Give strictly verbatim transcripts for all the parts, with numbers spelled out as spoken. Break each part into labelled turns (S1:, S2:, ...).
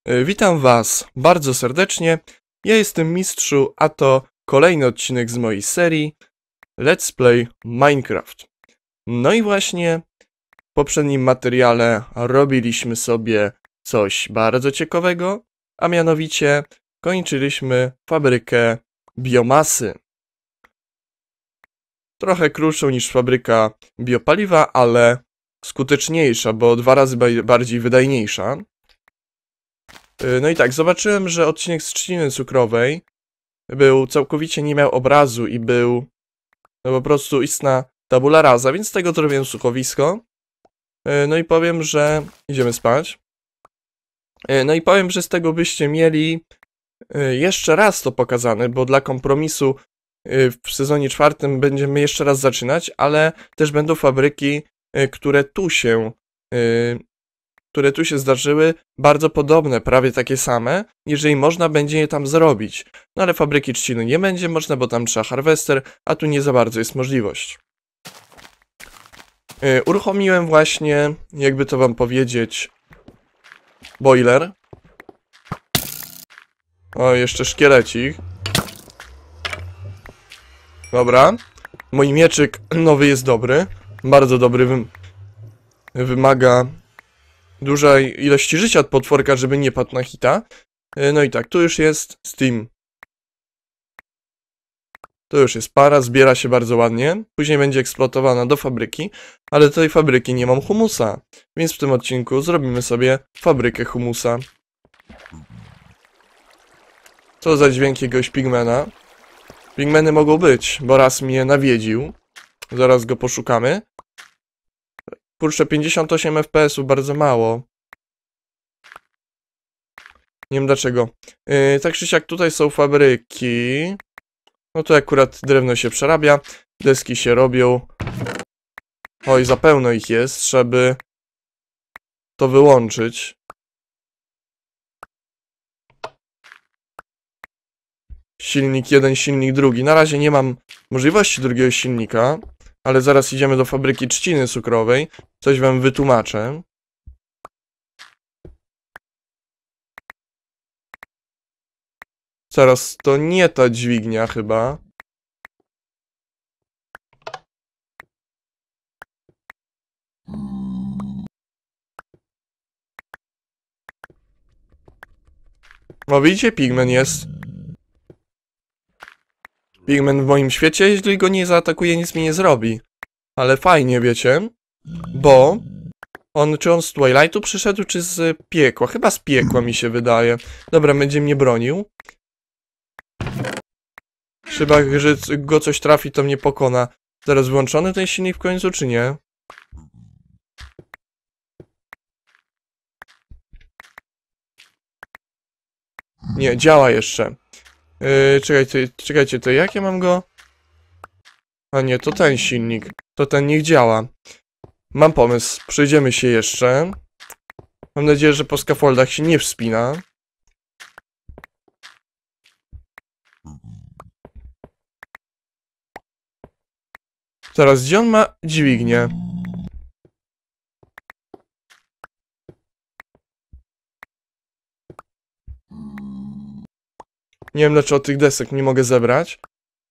S1: Witam Was bardzo serdecznie. Ja jestem Mistrzu, a to kolejny odcinek z mojej serii Let's Play Minecraft. No i właśnie w poprzednim materiale robiliśmy sobie coś bardzo ciekawego, a mianowicie kończyliśmy fabrykę biomasy. Trochę krótszą niż fabryka biopaliwa, ale skuteczniejsza, bo dwa razy bardziej wydajniejsza. No i tak, zobaczyłem, że odcinek z trzciny cukrowej był całkowicie, nie miał obrazu i był no po prostu istna tabula rasa, więc z tego zrobiłem słuchowisko. No i powiem, że idziemy spać. No i powiem, że z tego byście mieli jeszcze raz to pokazane, bo dla kompromisu w sezonie czwartym będziemy jeszcze raz zaczynać, ale też będą fabryki, które tu się które tu się zdarzyły, bardzo podobne, prawie takie same, jeżeli można będzie je tam zrobić. No ale fabryki trzciny nie będzie można, bo tam trzeba harvester, a tu nie za bardzo jest możliwość. Yy, uruchomiłem właśnie, jakby to wam powiedzieć, boiler. O, jeszcze szkielecik. Dobra. Mój mieczyk nowy jest dobry. Bardzo dobry. Wym wymaga dużej ilości życia od potworka, żeby nie padł na hita. No i tak, tu już jest Steam. Tu już jest para, zbiera się bardzo ładnie. Później będzie eksploatowana do fabryki, ale do tej fabryki nie mam humusa. Więc w tym odcinku zrobimy sobie fabrykę humusa. Co za dźwięk jakiegoś pigmena. Pigmeny mogą być, bo raz mnie nawiedził. Zaraz go poszukamy. Kurczę, pięćdziesiąt osiem F P S-ów, bardzo mało. Nie wiem dlaczego. Yy, tak czy siak, tutaj są fabryki. No to akurat drewno się przerabia. Deski się robią. Oj, za pełno ich jest, żeby to wyłączyć. Silnik jeden, silnik drugi. Na razie nie mam możliwości drugiego silnika. Ale zaraz idziemy do fabryki trzciny cukrowej. Coś wam wytłumaczę. Zaraz, to nie ta dźwignia chyba. O, widzicie? Pigmen jest. Pigmen w moim świecie, jeśli go nie zaatakuje, nic mi nie zrobi. Ale fajnie, wiecie? Bo on, czy on z Twilightu przyszedł, czy z piekła? Chyba z piekła mi się wydaje. Dobra, będzie mnie bronił. Chyba, że go coś trafi, to mnie pokona. Zaraz włączony ten silnik w końcu, czy nie? Nie, działa jeszcze. Yy, czekajcie, czekajcie, to jak ja mam go? A nie, to ten silnik. To ten niech działa. Mam pomysł, przejdziemy się jeszcze. Mam nadzieję, że po scaffoldach się nie wspina. Zaraz, gdzie on ma dźwignię? Nie wiem, dlaczego tych desek nie mogę zebrać.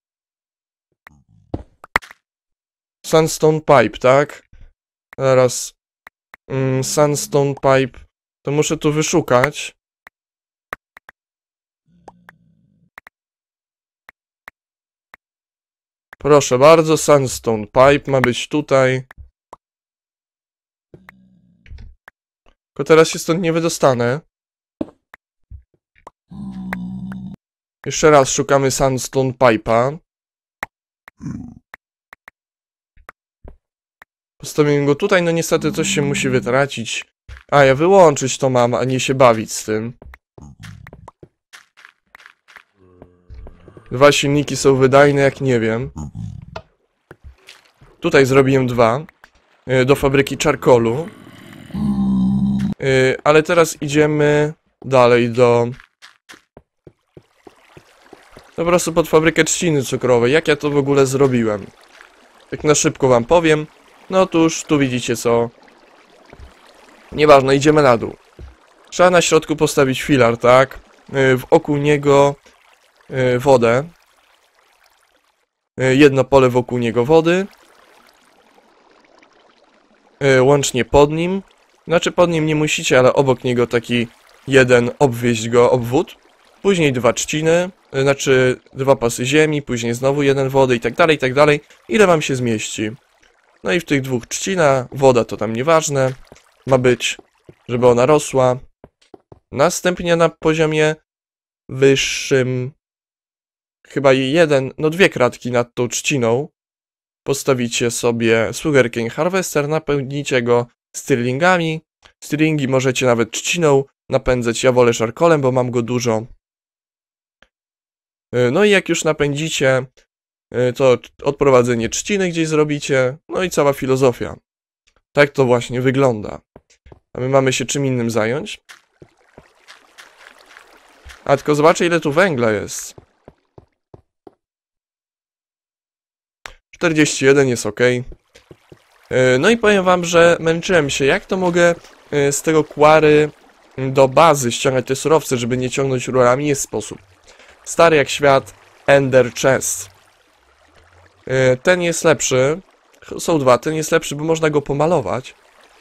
S1: Sandstone pipe, tak? Zaraz. Mm, sandstone pipe. To muszę tu wyszukać. Proszę bardzo, sandstone pipe ma być tutaj. Tylko teraz się stąd nie wydostanę. Jeszcze raz szukamy sandstone pipe'a. Postawiłem go tutaj, no niestety coś się musi wytracić. A, ja wyłączyć to mam, a nie się bawić z tym. Dwa silniki są wydajne, jak nie wiem. Tutaj zrobiłem dwa. Yy, do fabryki czarkolu. Yy, ale teraz idziemy dalej do... Po prostu pod fabrykę trzciny cukrowej. Jak ja to w ogóle zrobiłem? Tak na szybko wam powiem. No otóż, tu widzicie co. Nieważne, idziemy na dół. Trzeba na środku postawić filar, tak? Wokół niego wodę. Jedno pole wokół niego wody. Łącznie pod nim. Znaczy pod nim nie musicie, ale obok niego taki jeden obwieźć go obwód. Później dwa trzciny, znaczy dwa pasy ziemi, później znowu jeden wody i tak dalej, i tak dalej. Ile wam się zmieści? No i w tych dwóch trzcina, woda to tam nieważne. Ma być, żeby ona rosła. Następnie na poziomie wyższym, chyba jeden, no dwie kratki nad tą trzciną, postawicie sobie Sugarcane Harvester, napełnicie go stirlingami. Stirlingi możecie nawet trzciną napędzać, ja wolę szarkolem, bo mam go dużo. No i jak już napędzicie, to odprowadzenie trzciny gdzieś zrobicie, no i cała filozofia. Tak to właśnie wygląda. A my mamy się czym innym zająć. A tylko zobaczę, ile tu węgla jest. czterdzieści jeden jest ok. No i powiem wam, że męczyłem się, jak to mogę z tego Quarry do bazy ściągać te surowce, żeby nie ciągnąć rurami. Jest sposób. Stary jak świat Ender Chest. Ten jest lepszy. Są dwa. Ten jest lepszy, bo można go pomalować.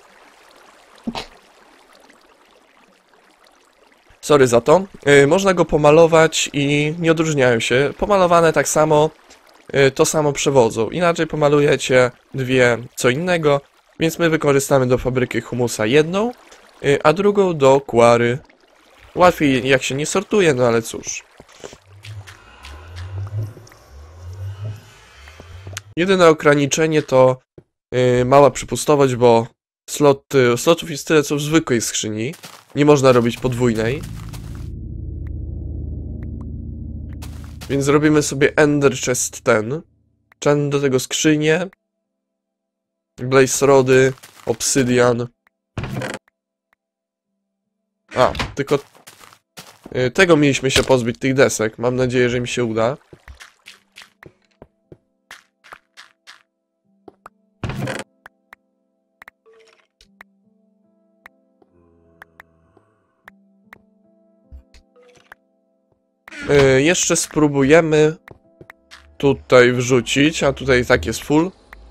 S1: Sorry za to. Można go pomalować i nie odróżniają się. Pomalowane tak samo, to samo przewodzą. Inaczej pomalujecie dwie co innego, więc my wykorzystamy do fabryki humusa jedną, a drugą do Quarry. Łatwiej jak się nie sortuje, no ale cóż. Jedyne ograniczenie to yy, mała przepustowość, bo slot, yy, slotów jest tyle co w zwykłej skrzyni. Nie można robić podwójnej. Więc zrobimy sobie Ender Chest ten. Czarny do tego skrzynię. Blaze Rody, Obsydian. A, tylko yy, tego mieliśmy się pozbyć, tych desek. Mam nadzieję, że mi się uda. Yy, jeszcze spróbujemy tutaj wrzucić, a tutaj tak jest full.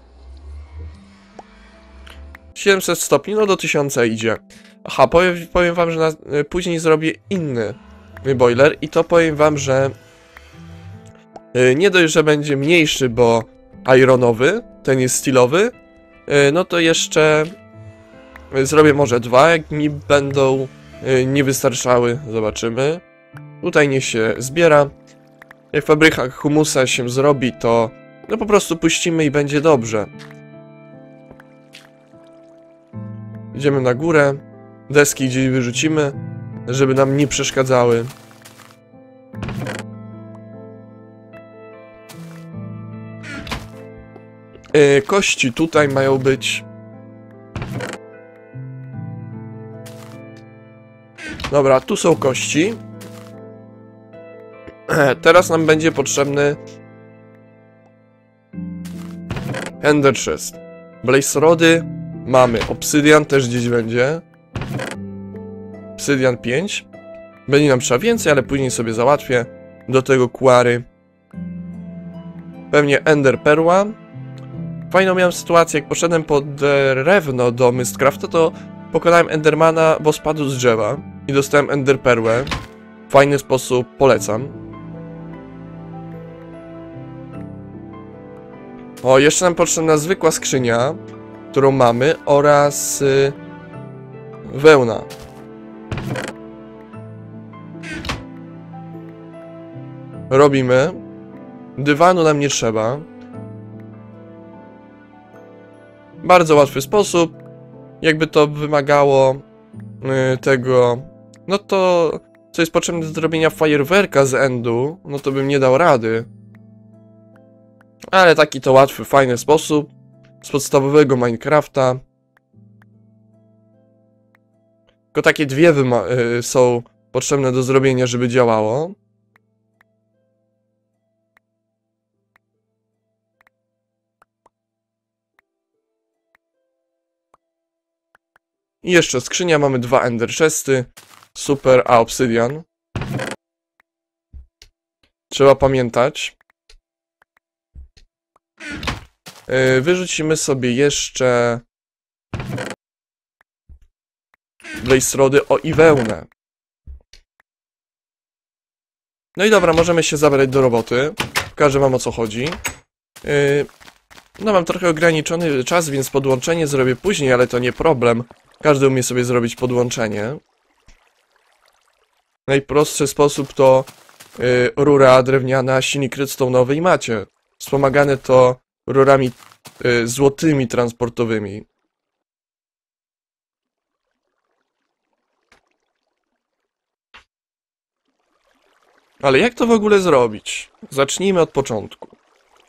S1: siedemset stopni, no do tysiąca idzie. Aha, powiem, powiem wam, że na, yy, później zrobię inny boiler i to powiem wam, że yy, nie dość, że będzie mniejszy, bo ironowy, ten jest steelowy, yy, no to jeszcze yy, zrobię może dwa, jak mi będą yy, nie wystarczały, zobaczymy. Tutaj niech się zbiera. Jak w fabrykach humusa się zrobi, to no po prostu puścimy i będzie dobrze. Idziemy na górę. Deski gdzieś wyrzucimy, żeby nam nie przeszkadzały. Yy, kości tutaj mają być. Dobra, tu są kości. Teraz nam będzie potrzebny Ender Chest. Blaze Rody mamy. Obsydian też gdzieś będzie. Obsydian pięć. Będzie nam trzeba więcej, ale później sobie załatwię. Do tego Quarry. Pewnie Ender Perła. Fajną miałem sytuację, jak poszedłem po drewno do Mystcrafta, to pokonałem Endermana, bo spadł z drzewa. I dostałem Ender Perłę. Fajny sposób, polecam. O, jeszcze nam potrzebna zwykła skrzynia, którą mamy, oraz yy, wełna. Robimy. Dywanu nam nie trzeba. Bardzo łatwy sposób. Jakby to wymagało yy, tego, no to co jest potrzebne do zrobienia fajerwerka z endu, no to bym nie dał rady. Ale taki to łatwy, fajny sposób z podstawowego Minecrafta. Tylko takie dwie y są potrzebne do zrobienia, żeby działało. I jeszcze skrzynia, mamy dwa Ender Chesty. Super, a obsydian. Trzeba pamiętać. Yy, wyrzucimy sobie jeszcze blaze rody, o i wełnę. No i dobra, możemy się zabrać do roboty. Pokażę wam, o co chodzi. Yy, no mam trochę ograniczony czas, więc podłączenie zrobię później, ale to nie problem. Każdy umie sobie zrobić podłączenie. Najprostszy sposób to yy, rura drewniana, silnik redstone'owy i macie. Wspomagane to rurami yy, złotymi transportowymi. Ale jak to w ogóle zrobić? Zacznijmy od początku.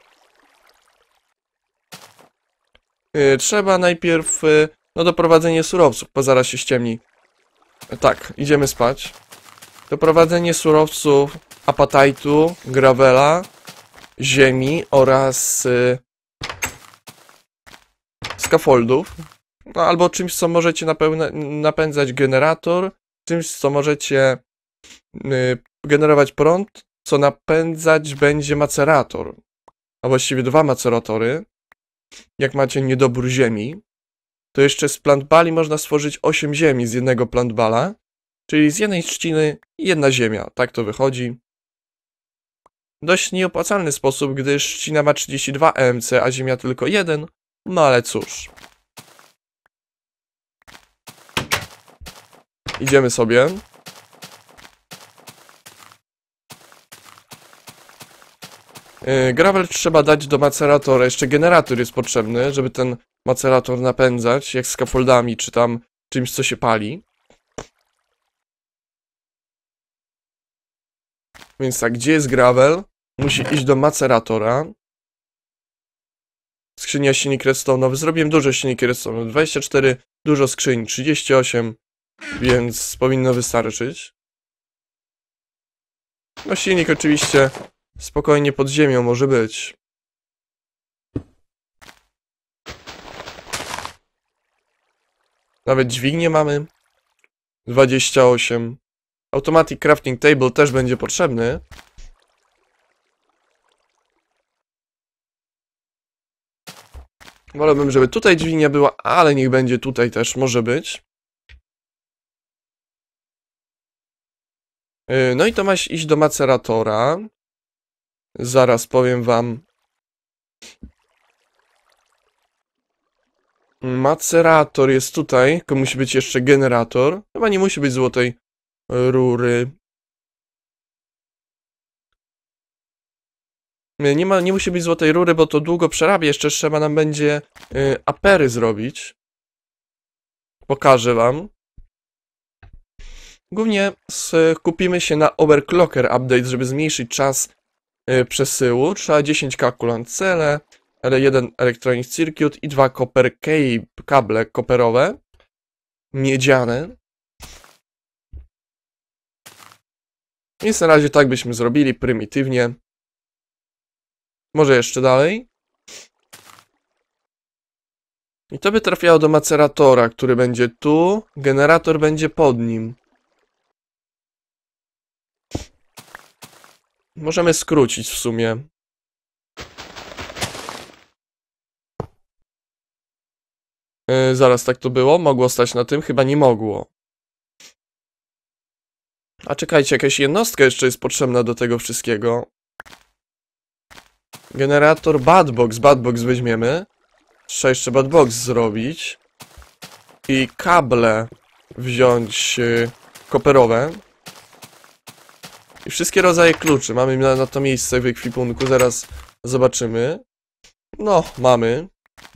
S1: Yy, trzeba najpierw yy, no doprowadzenie surowców, bo zaraz się ściemni. Yy, tak, idziemy spać. Doprowadzenie surowców, apatite'u, gravela, ziemi oraz yy, scaffoldów. No, albo czymś, co możecie napędzać generator, czymś, co możecie yy, generować prąd, co napędzać będzie macerator. A właściwie dwa maceratory. Jak macie niedobór ziemi, to jeszcze z plantbali można stworzyć osiem ziemi z jednego plantbala, czyli z jednej trzciny jedna ziemia. Tak to wychodzi. Dość nieopłacalny sposób, gdyż trzcina ma trzydzieści dwa E M C, a ziemia tylko jeden. No ale cóż. Idziemy sobie. Yy, gravel trzeba dać do maceratora. Jeszcze generator jest potrzebny, żeby ten macerator napędzać, jak scaffoldami, czy tam czymś, co się pali. Więc tak, gdzie jest gravel? Musi iść do maceratora. Skrzynia silnik redstone'owy. Zrobiłem dużo silnik redstone'owych. dwadzieścia cztery, dużo skrzyń. trzydzieści osiem, więc powinno wystarczyć. No silnik oczywiście spokojnie pod ziemią może być. Nawet dźwignię mamy. dwadzieścia osiem. Automatic crafting table też będzie potrzebny. Wolałbym, żeby tutaj dźwignia była, ale niech będzie tutaj też, może być. No i to ma iść do maceratora. Zaraz powiem wam. Macerator jest tutaj, tylko musi być jeszcze generator. Chyba nie musi być złotej rury. Nie, ma, nie musi być złotej rury, bo to długo przerabia. Jeszcze trzeba nam będzie y, apery zrobić. Pokażę wam. Głównie skupimy się na overclocker update, żeby zmniejszyć czas y, przesyłu. Trzeba dziesięć kalkulant cele, ale jeden electronic circuit i dwa copper kable koperowe, miedziane. Więc na razie tak byśmy zrobili prymitywnie. Może jeszcze dalej. I to by trafiało do maceratora, który będzie tu. Generator będzie pod nim. Możemy skrócić w sumie. Yy, zaraz, tak to było? Mogło stać na tym? Chyba nie mogło. A czekajcie, jakaś jednostka jeszcze jest potrzebna do tego wszystkiego. Generator Badbox. Badbox weźmiemy. Trzeba jeszcze Badbox zrobić. I kable wziąć yy, koperowe. I wszystkie rodzaje kluczy. Mamy na, na to miejsce w ekwipunku. Zaraz zobaczymy. No, mamy.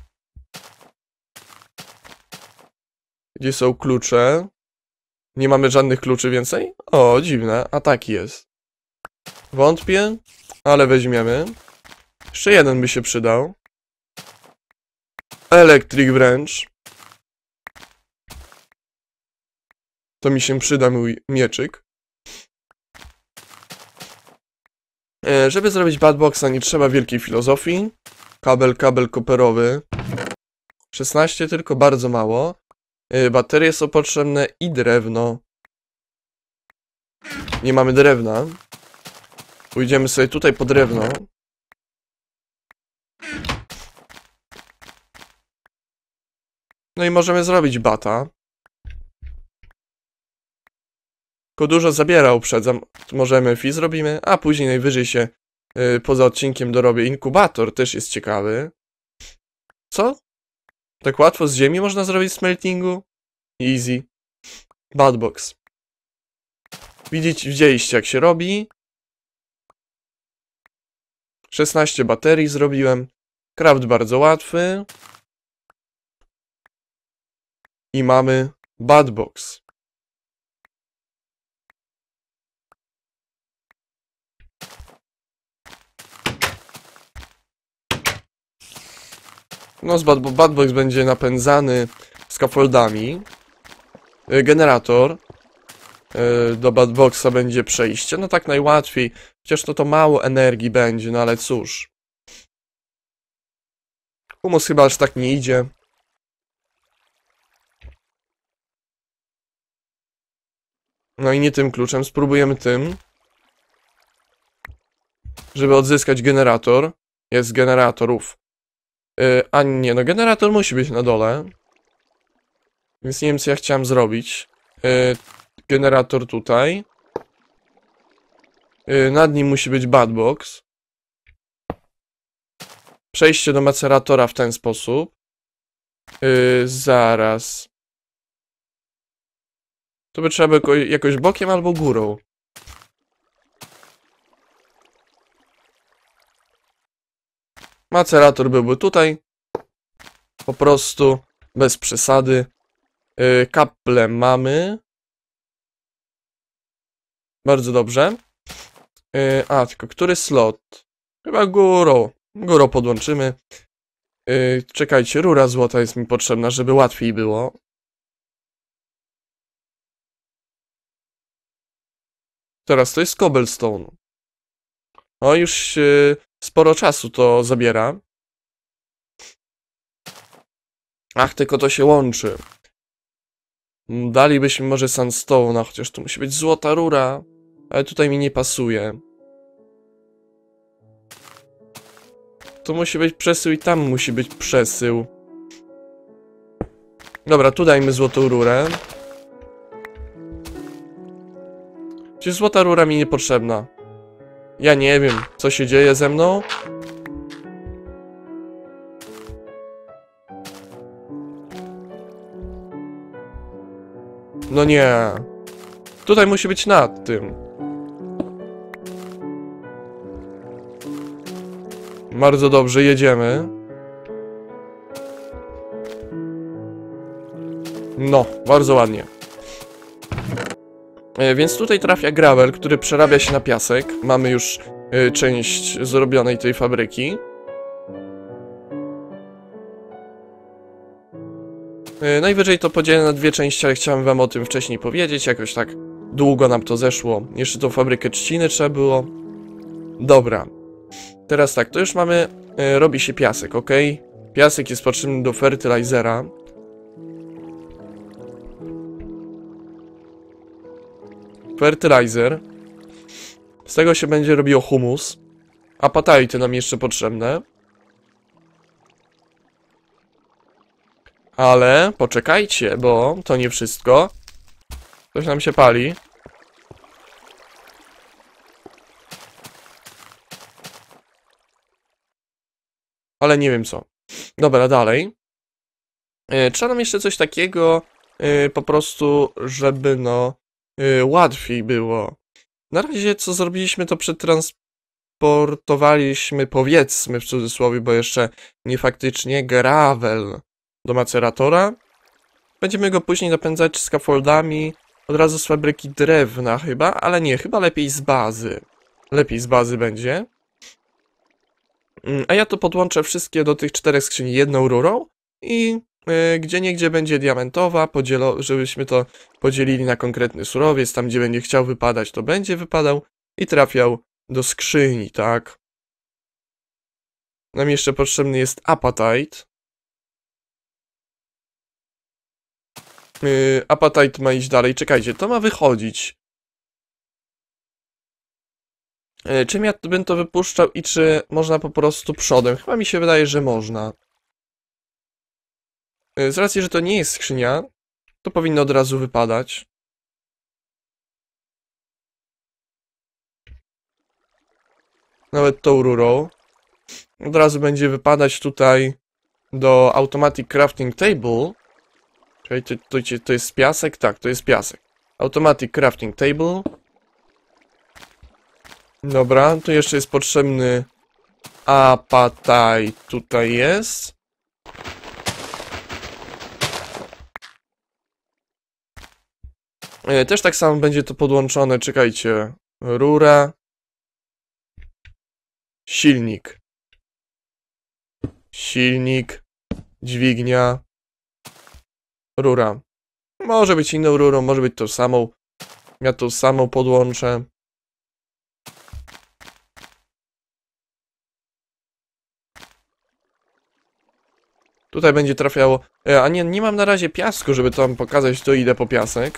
S1: Gdzie są klucze? Nie mamy żadnych kluczy więcej? O, dziwne. A tak jest. Wątpię, ale weźmiemy. Jeszcze jeden by się przydał. Electric Wrench. To mi się przyda mój mieczyk. E, żeby zrobić Badboxa, nie trzeba wielkiej filozofii. Kabel, kabel koperowy. szesnaście tylko, bardzo mało. E, baterie są potrzebne i drewno. Nie mamy drewna. Pójdziemy sobie tutaj po drewno. No i możemy zrobić bata. Tylko dużo zabiera, uprzedzam. Możemy fi zrobimy, a później najwyżej się yy, poza odcinkiem dorobię inkubator. Też jest ciekawy. Co? Tak łatwo z ziemi można zrobić smeltingu? Easy. Badbox. Widzicie, widzieliście jak się robi. szesnaście baterii zrobiłem. Craft bardzo łatwy. I mamy Badbox. No, z bad Badbox będzie napędzany scaffoldami. Generator do Badboxa będzie przejście. No tak najłatwiej. Chociaż to to mało energii będzie, no ale cóż. Humus chyba aż tak nie idzie. No i nie tym kluczem. Spróbujemy tym. Żeby odzyskać generator. Jest generatorów. Yy, a nie, no generator musi być na dole. Więc nie wiem, co ja chciałem zrobić. Yy, generator tutaj. Yy, nad nim musi być Badbox. Przejście do maceratora w ten sposób. Yy, zaraz. To by trzeba było jakoś bokiem albo górą. Macerator byłby tutaj. Po prostu. Bez przesady. Yy, kaple mamy. Bardzo dobrze. Yy, a, tylko który slot? Chyba górą. Górą podłączymy. Yy, czekajcie, rura złota jest mi potrzebna, żeby łatwiej było. Teraz to jest cobblestone. No już yy, sporo czasu to zabiera. Ach, tylko to się łączy. Dalibyśmy może sandstone'a, chociaż tu musi być złota rura. Ale tutaj mi nie pasuje. Tu musi być przesył i tam musi być przesył. Dobra, tu dajmy złotą rurę. Czy złota rura mi niepotrzebna? Ja nie wiem, co się dzieje ze mną. No nie. Tutaj musi być nad tym. Bardzo dobrze, jedziemy. No, bardzo ładnie. E, więc tutaj trafia gravel, który przerabia się na piasek. Mamy już e, część zrobionej tej fabryki. E, najwyżej to podzielę na dwie części, ale chciałem wam o tym wcześniej powiedzieć. Jakoś tak długo nam to zeszło. Jeszcze tą fabrykę trzciny trzeba było. Dobra. Teraz tak, to już mamy, e, robi się piasek, ok? Piasek jest potrzebny do fertilizera. Fertilizer. Z tego się będzie robiło humus. Apatajty nam jeszcze potrzebne. Ale poczekajcie, bo to nie wszystko. Coś nam się pali. Ale nie wiem co. Dobra, dalej. Yy, trzeba nam jeszcze coś takiego, yy, po prostu, żeby no yy, łatwiej było. Na razie co zrobiliśmy, to przetransportowaliśmy, powiedzmy w cudzysłowie, bo jeszcze nie faktycznie, gravel do maceratora. Będziemy go później napędzać scaffoldami od razu z fabryki drewna chyba, ale nie, chyba lepiej z bazy. Lepiej z bazy będzie. A ja to podłączę wszystkie do tych czterech skrzyni jedną rurą i yy, gdzie niegdzie będzie diamentowa, podzielo, żebyśmy to podzielili na konkretny surowiec, tam gdzie będzie chciał wypadać, to będzie wypadał i trafiał do skrzyni, tak? Nam jeszcze potrzebny jest apatite. Yy, apatite ma iść dalej, czekajcie, to ma wychodzić. Yy, czym ja bym to wypuszczał i czy można po prostu przodem? Chyba mi się wydaje, że można. Yy, z racji, że to nie jest skrzynia, to powinno od razu wypadać. Nawet tą rurą. Od razu będzie wypadać tutaj do Automatic Crafting Table. Czyli to, to, to jest piasek? Tak, to jest piasek. Automatic Crafting Table. Dobra, tu jeszcze jest potrzebny apataj. Tutaj jest. Też tak samo będzie to podłączone, czekajcie. Rura. Silnik. Silnik. Dźwignia. Rura. Może być inną rurą, może być tą samą. Ja tą samą podłączę. Tutaj będzie trafiało... A nie, nie mam na razie piasku, żeby tam pokazać, to idę po piasek.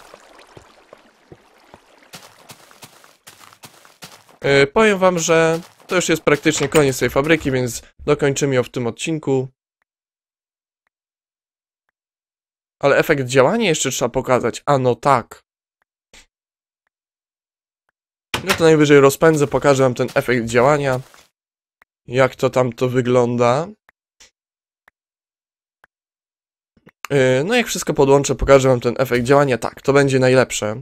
S1: Yy, powiem wam, że to już jest praktycznie koniec tej fabryki, więc dokończymy ją w tym odcinku. Ale efekt działania jeszcze trzeba pokazać. A no tak. No to najwyżej rozpędzę, pokażę wam ten efekt działania. Jak to tam to wygląda. Yy, no jak wszystko podłączę, pokażę wam ten efekt działania. Tak, to będzie najlepsze.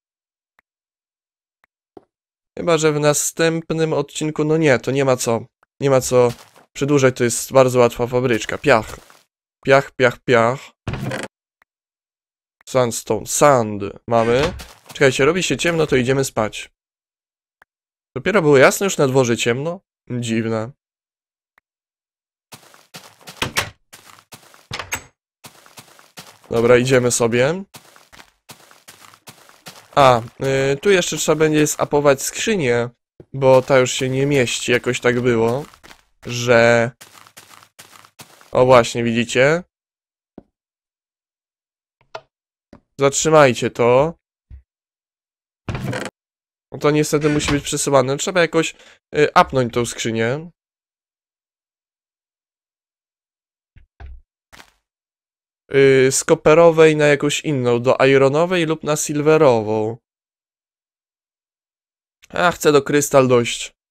S1: Chyba że w następnym odcinku, no nie, to nie ma co. Nie ma co przedłużać, to jest bardzo łatwa fabryczka. Piach. Piach, piach, piach. Sandstone, sand mamy. Czekajcie, robi się ciemno, to idziemy spać. Dopiero było jasno, już na dworze ciemno? Dziwne. Dobra, idziemy sobie. A, yy, tu jeszcze trzeba będzie zapować skrzynię, bo ta już się nie mieści, jakoś tak było, że... O właśnie, widzicie? Zatrzymajcie to. No to niestety musi być przesyłane. Trzeba jakoś yy, upnąć tą skrzynię. Yy, z koperowej na jakąś inną, do ironowej lub na silverową. A, chcę do krystal dojść.